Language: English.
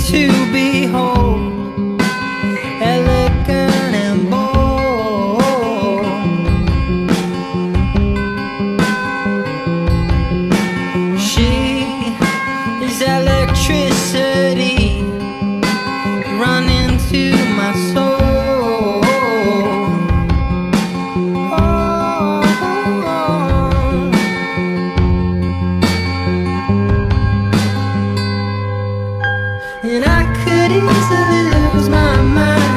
to behold, elegant and bold. She is electricity running through my soul. And I could easily lose my mind